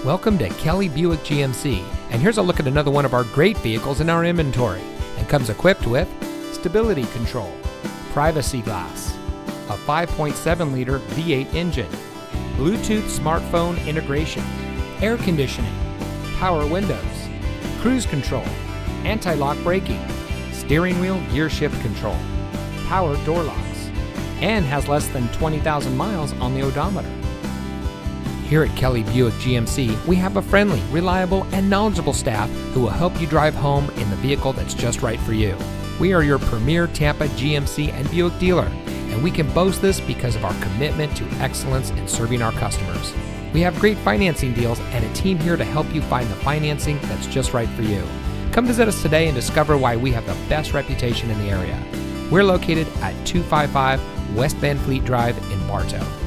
Welcome to Kelly Buick GMC, and here's a look at another one of our great vehicles in our inventory, and comes equipped with stability control, privacy glass, a 5.7-liter V8 engine, Bluetooth smartphone integration, air conditioning, power windows, cruise control, anti-lock braking, steering wheel gear shift control, power door locks, and has less than 20,000 miles on the odometer. Here at Kelly Buick GMC, we have a friendly, reliable, and knowledgeable staff who will help you drive home in the vehicle that's just right for you. We are your premier Tampa GMC and Buick dealer, and we can boast this because of our commitment to excellence in serving our customers. We have great financing deals and a team here to help you find the financing that's just right for you. Come visit us today and discover why we have the best reputation in the area. We're located at 255 West Van Fleet Drive in Bartow.